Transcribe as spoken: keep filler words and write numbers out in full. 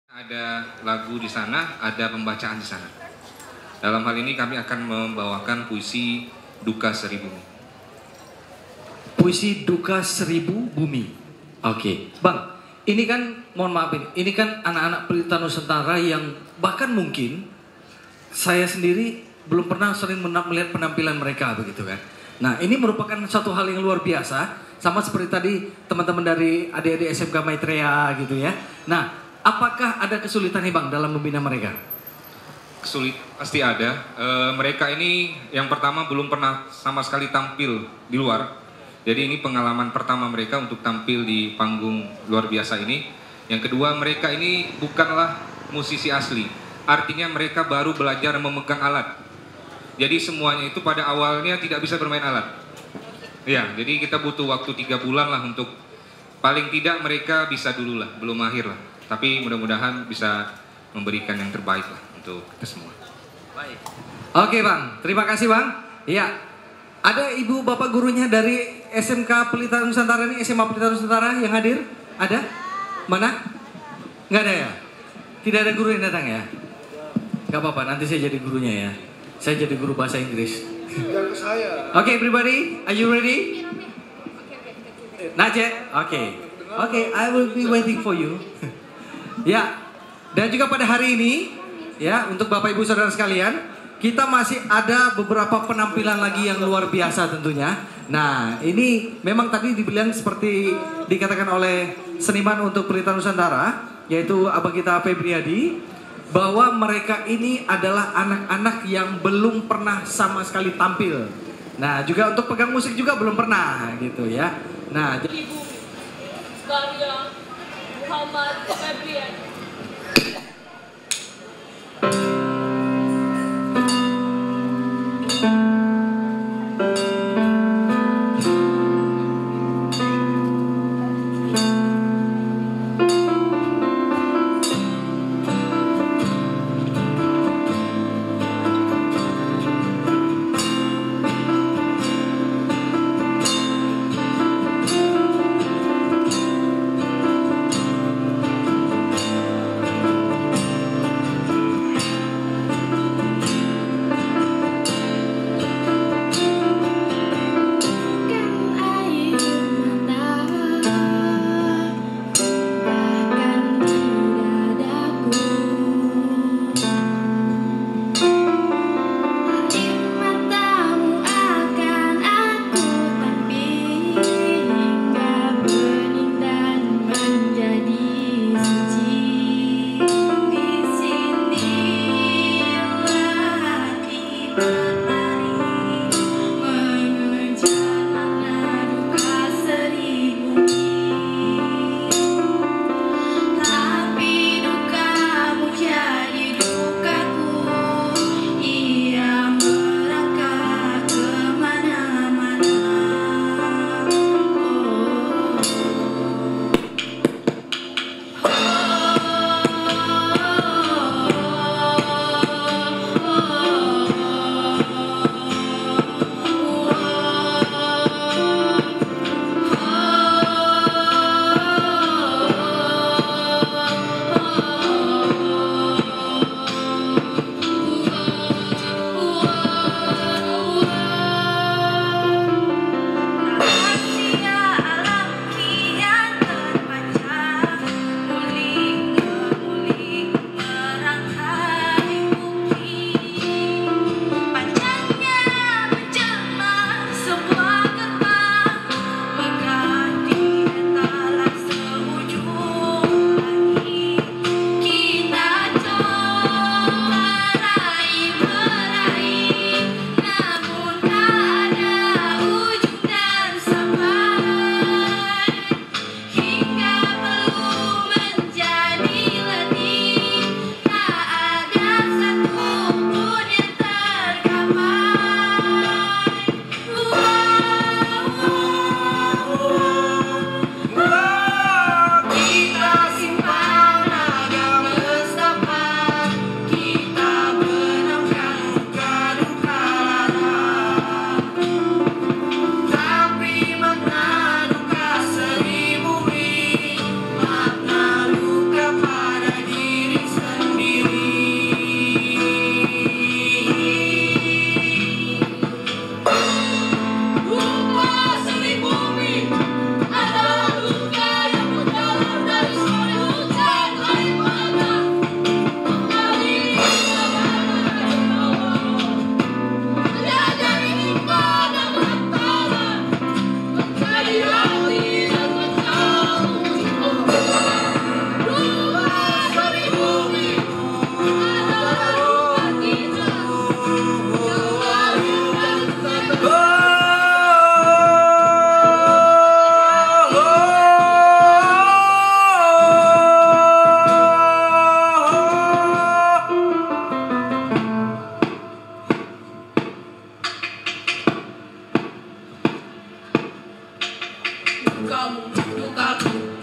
Ada lagu di sana, ada pembacaan di sana. Dalam hal ini kami akan membawakan puisi Duka Seribu. Puisi Duka Seribu Bumi. Oke, okay. Bang, ini kan, mohon maaf ini, ini kan anak-anak Pelita Nusantara yang bahkan mungkin saya sendiri belum pernah sering melihat penampilan mereka begitu kan. Nah, ini merupakan satu hal yang luar biasa, sama seperti tadi teman-teman dari adik-adik S M K Maitreya gitu ya. Nah, apakah ada kesulitan nih Bang dalam membina mereka? Kesulit pasti ada. E, mereka ini yang pertama belum pernah sama sekali tampil di luar. Jadi ini pengalaman pertama mereka untuk tampil di panggung luar biasa ini. Yang kedua, mereka ini bukanlah musisi asli. Artinya mereka baru belajar memegang alat. Jadi semuanya itu pada awalnya tidak bisa bermain alat. Ya, jadi kita butuh waktu tiga bulan lah untuk paling tidak mereka bisa dulu lah, belum akhir lah. Tapi mudah-mudahan bisa memberikan yang terbaik lah untuk kita semua. Baik. Oke Bang, terima kasih Bang. Iya. Ada ibu bapak gurunya dari S M K Pelita Nusantara ini, S M A Pelita Nusantara yang hadir? Ada? Mana? Nggak ada ya? Tidak ada guru yang datang ya? Gak apa-apa, nanti saya jadi gurunya ya. Saya jadi guru bahasa Inggris. Jangan ke saya. Oke, okay, everybody, are you ready? Not yet? Oke. Okay. Oke, okay, I will be waiting for you. Ya, dan juga pada hari ini, ya, untuk Bapak Ibu Saudara sekalian, kita masih ada beberapa penampilan lagi yang luar biasa tentunya. Nah, ini memang tadi dibilang seperti dikatakan oleh seniman untuk Pelita Nusantara, yaitu abang kita Febriadi, bahwa mereka ini adalah anak-anak yang belum pernah sama sekali tampil. Nah, juga untuk pegang musik juga belum pernah, gitu ya. Nah, Ibu karya Muhammad Febriadi. kamu, lukaku.